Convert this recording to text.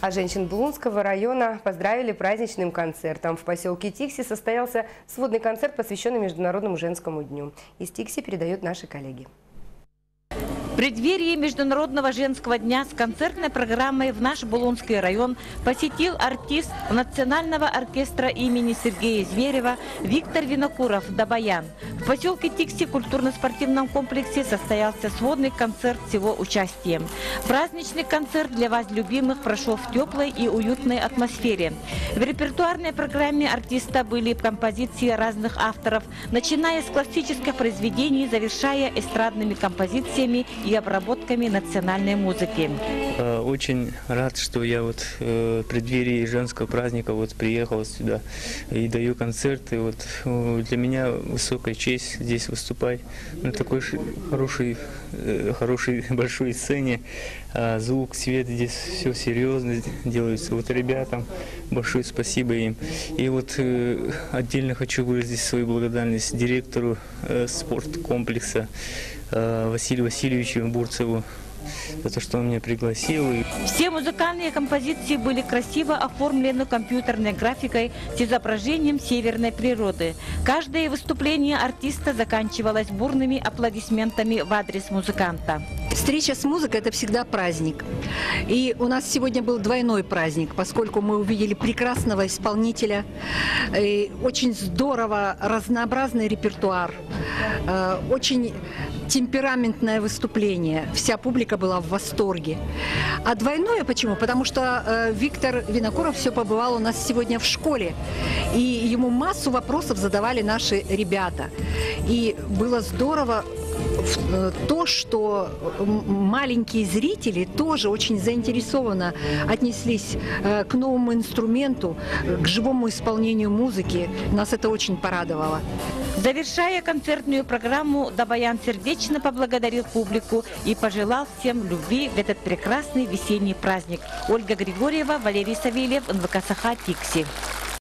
А женщин Булунского района поздравили праздничным концертом. В поселке Тикси состоялся сводный концерт, посвященный Международному женскому дню. Из Тикси передают наши коллеги. В преддверии Международного женского дня с концертной программой в наш Булунский район посетил артист Национального оркестра имени Сергея Зверева Виктор Винокуров «Дабаян». В поселке Тикси в культурно-спортивном комплексе состоялся сводный концерт с его участием. Праздничный концерт для вас, любимых, прошел в теплой и уютной атмосфере. В репертуарной программе артиста были композиции разных авторов, начиная с классических произведений, завершая эстрадными композициями и обработками национальной музыки. Очень рад, что я в преддверии женского праздника приехал сюда и даю концерт. И для меня высокая честь здесь выступать на такой хорошей большой сцене. Звук, свет, здесь все серьезно делается. Ребятам большое спасибо им. И отдельно хочу выразить свою благодарность директору спорткомплекса Василию Васильевичу Бурцеву за то, что он меня пригласил. Все музыкальные композиции были красиво оформлены компьютерной графикой с изображением северной природы. Каждое выступление артиста заканчивалось бурными аплодисментами в адрес музыканта. Встреча с музыкой – это всегда праздник. И у нас сегодня был двойной праздник, поскольку мы увидели прекрасного исполнителя, и очень здорово, разнообразный репертуар, очень темпераментное выступление. Вся публика была в восторге. А двойное почему? Потому что Виктор Винокуров все побывал у нас сегодня в школе. И ему массу вопросов задавали наши ребята. И было здорово то, что маленькие зрители тоже очень заинтересованно отнеслись к новому инструменту, к живому исполнению музыки. Нас это очень порадовало. Завершая концертную программу, Дабаян сердечно поблагодарил публику и пожелал всем любви в этот прекрасный весенний праздник. Ольга Григорьева, Валерий Савельев, НВК Саха, Тикси.